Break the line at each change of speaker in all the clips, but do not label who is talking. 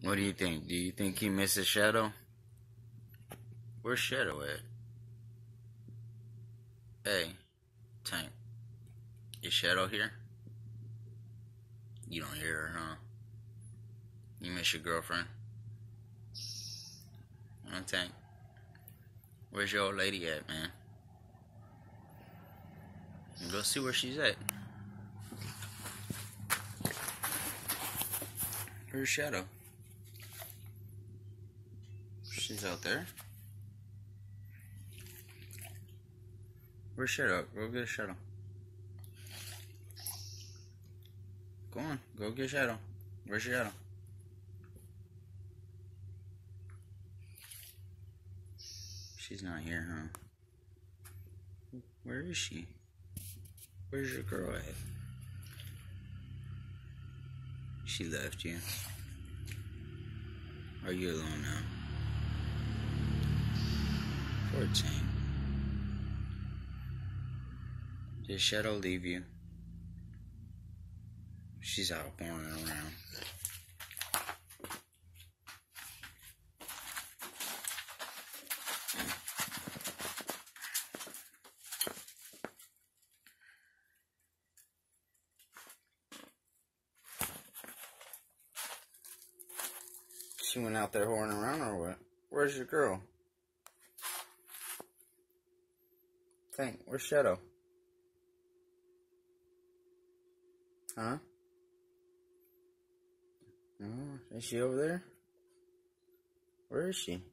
What do you think? Do you think he misses Shadow? Where's Shadow at? Hey, Tank. Is Shadow here? You don't hear her, huh? You miss your girlfriend? Tank. Where's your old lady at, man? Go see where she's at. Where's Shadow? She's out there. Where's Shadow? Go get Shadow. Go on, go get Shadow. Where's Shadow? She's not here, huh? Where is she? Where's your girl at? She left you. Are you alone now? Poor Tank. Did Shadow leave you? She's out wandering around. She went out there whoring around or what? Where's your girl? Tank, where's Shadow? Huh? Oh, is she over there? Where is she?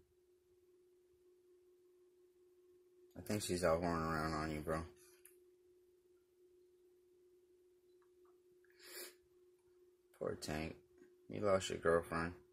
I think she's out whoring around on you, bro. Poor Tank. You lost your girlfriend.